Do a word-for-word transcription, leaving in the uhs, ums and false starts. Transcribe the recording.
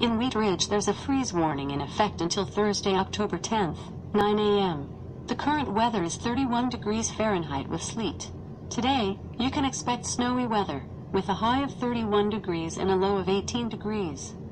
In Wheat Ridge, there's a freeze warning in effect until Thursday, October tenth, nine A M The current weather is thirty-one degrees Fahrenheit with sleet. Today, you can expect snowy weather, with a high of thirty-one degrees and a low of eighteen degrees.